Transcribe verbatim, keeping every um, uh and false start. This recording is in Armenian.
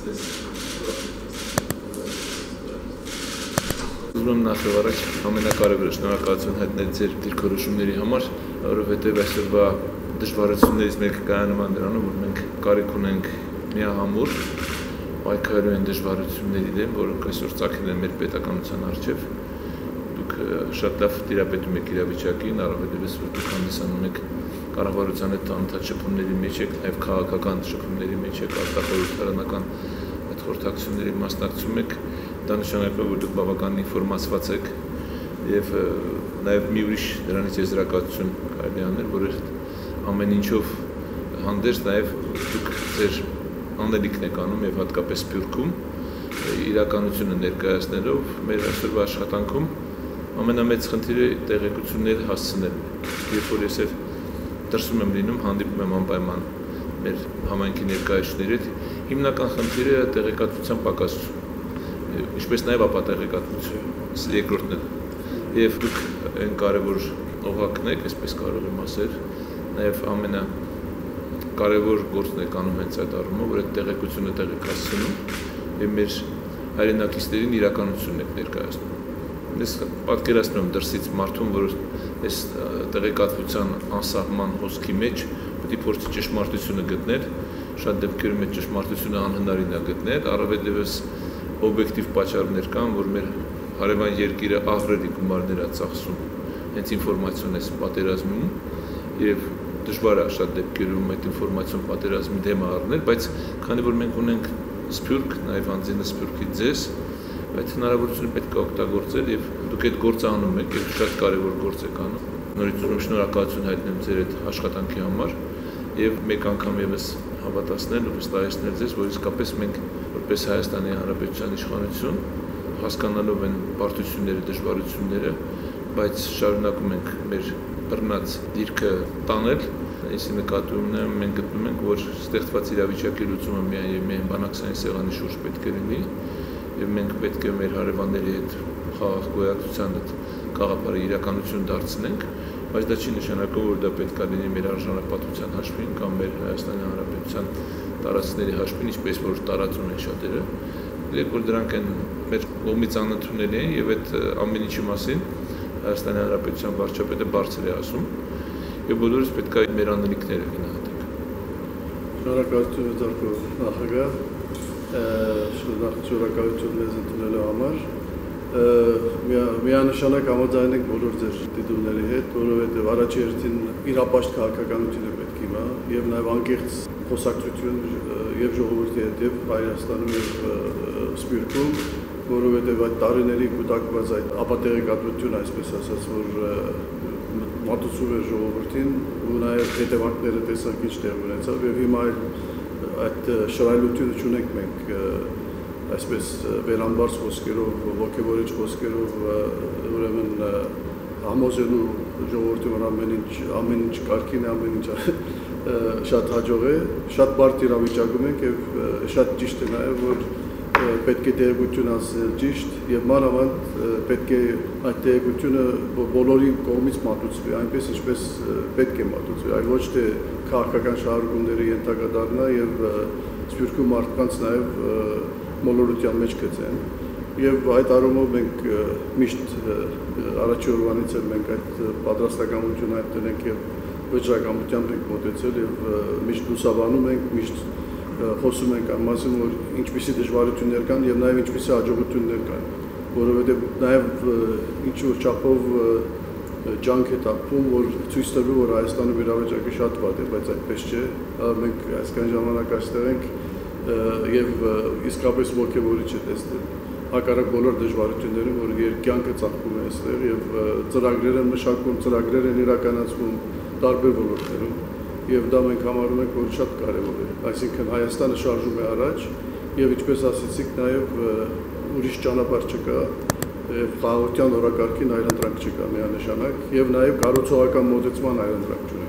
Ուզում եմ նախ-առաջ ամենակարևորը շնորհակալություն հայտնել ձեր դիրքորոշումների համար, որովհետև այսօրվա դժվարություններից մեկը կայանում է նրանում, որ մենք կարիք ունենք միահամուռ պայքարելու այն դժվարությունների դեմ, որոնք այսօր ծագել են մեր պետականության առջև։ Դուք շատ լավ տիրապետում եք իրավիճակին, առավելևս որ դուք հանդիսանում եք կառավարության հետ անընդհատ շփումների մեջ եք, նաև քաղաքական շփումների մեջ եք, արտախորհրդարանական այդ խորհրդակցությունների մասնակցում եք, դա նշանակում է, որ դուք բավական ինֆորմացված եք եւ նաև մի ուրիշ դրանից եզրակացություն կարելի անել, որ ամեն ինչով հանդերձ նաև դուք ձեր անելիքն եք անում եւ հատկապես Սփյուռքում իրականությունը ներկայացնելով մեր այսօրվա աշխատանքում ամենամեծ խնդիրը տեղեկություններ հասցնելն է, երբ որ ես դրսում եմ լինում, հանդիպում եմ անպայման մեր համայնքի ներկայացուցիչների հետ, հիմնական խնդիրը տեղեկատվության պակասություն, ինչպես նաև ապատեղեկատվություն, երկրորդն է, եւ դուք այն կարևոր օղակն եք, այսպես կարող եմ ասել, նաև ամենակարևոր գործն եք անում հենց այդ առումով, որ այդ տեղեկությունը տեղեկացնում եւ մեր հայրենակիցներին իրականությունն եք ներկայացնում։ Ես պատկերացնում եմ դրսից մարդուն, որ այս տեղեկատվության անսահման հոսքի մեջ պետք է փորձի ճշմարտությունը գտնել, շատ դեպքերում այդ ճշմարտությունը անհնարին է գտնել, առավելևս օբյեկտիվ պատճառներ կան, որ մեր հարևան երկիրը ահռելի գումարներ է ծախսում հենց ինֆորմացիոն այս պատերազմում եւ դժվար է շատ դեպքերում այդ ինֆորմացիոն պատերազմի դեմ առնել, բայց քանի որ մենք ունենք Սփյուռք, նաեւ անձինը Սփյուռքի ձեզ, այդ հնարավորությունը պետք է օգտագործել եւ դուք այդ գործը անում եք եւ շատ կարեւոր գործ եք անում։ Նորից ուզում եմ շնորհակալություն հայտնել ձեր այդ աշխատանքի համար եւ մեկ անգամ եւս հավատացնել ու վստահեցնել ձեզ, որ իսկապես մենք որպես Հայաստանի Հանրապետության իշխանություն հասկանալով են բարդությունները, դժվարությունները, բայց շարունակում ենք մեր բռնած դիրքը տանել, այսի նկատի ունեմ մենք գտնում ենք, որ ստեղծված իրավիճակի լուծումը միայն եւ միայն բանակցային սեղանի շուրջ պետք է լինի եւ մենք պետք է մեր հարևանների հետ խաղաղ գոյակցության հետ գաղափարը իրականություն դարձնենք, բայց դա չի նշանակում, որ դա պետք է լինի մեր արժանապատվության հաշվին կամ մեր Հայաստանի Հանրապետության տարածքների հաշվին, ինչպես որ տարածում են շատերը, երբ որ դրանք են մեր կողմից անընդունելի են եւ այդ ամեն ինչի մասին Հայաստանի Հանրապետության վարչապետը բարձր է ասում եւ բոլորս պետք է մեր անելիքները գնահատենք։ Շնորհակալություն ձեր նախագահ, շնորհակալություն մեզ ընդունելու համար։ Միանշանակ համաձայն ենք բոլոր ձեր դիտումների հետ, որովհետև առաջի հերթին իրապաշտ քաղաքականությունը պետք է հիմա եւ նաեւ անկեղծ խոսակցություն եւ ժողովրդի հետ եւ Հայաստանում եւ Սփյուռքում, որովհետև այդ տարիների կուտակված այդ ապատեղեկատվությունը, այսպես ասած, որ մատուցում է ժողովրդին ու նաեւ հետևանքները տեսանք ինչ տեղ ունեցավ եւ հիմա այդ շռայլությունը չունենք մենք այսպես վերամբարձ խոսքերով, ոգևորիչ խոսքերով ուրեմն համոզելու ժողովրդի վրա ամեն ինչ, ամեն ինչ կարգին է, ամեն ինչ շատ հաջող է, շատ բարդ իրավիճակում ենք եւ շատ ճիշտ է նաեւ, որ պետք է տեղեկություն ասել ճիշտ եւ մանավանդ պետք է այդ տեղեկությունը բոլորի կողմից մատուցվի, այնպես ինչպես պետք է մատուցվի, այլ ոչ թե քաղաքական շահարկումների ենթակա դառնա եւ Սփյուռքի մարդկանց նաեւ մոլորության մեջ գցեն եւ այդ առումով մենք միշտ առաջի օրվանից էլ մենք այդ պատրաստակամությունը հայտնենք եւ վճռականությամբ ենք մոտեցել եւ միշտ լուսաբանում ենք, միշտ խոսում ենք այն մասին, որ ինչպիսի դժվարություններ կան եւ նաեւ ինչպիսի հաջողություններ կան, որովհետեւ նաեւ ինչ որ չափով ջանք է տապվում, որ ցույց տվի, որ Հայաստանում իրավիճակը շատ վատ է, բայց այդպես չէ, մենք այսքան ժամանակ այստեղ ենք եւ իսկապես ողջավորիչ է տեսնել հակառակ բոլոր դժվարություններին, որ կյանքը ծաղկում է այստեղ եւ ծրագրեր են մշակվում, ծրագրեր են իրականացվում տարբեր ոլորտներում եւ դա մենք համարում ենք, որ շատ կարեւոր է, այսինքն Հայաստանը շարժում է առաջ եւ ինչպես ասեցիք նաեւ ուրիշ ճանապարհ չկա եւ խաղաղության օրակարգին այլընտրանք չկա միանշանակ եւ նաեւ կառուցողական մոտեցման այլընտրանք չունենք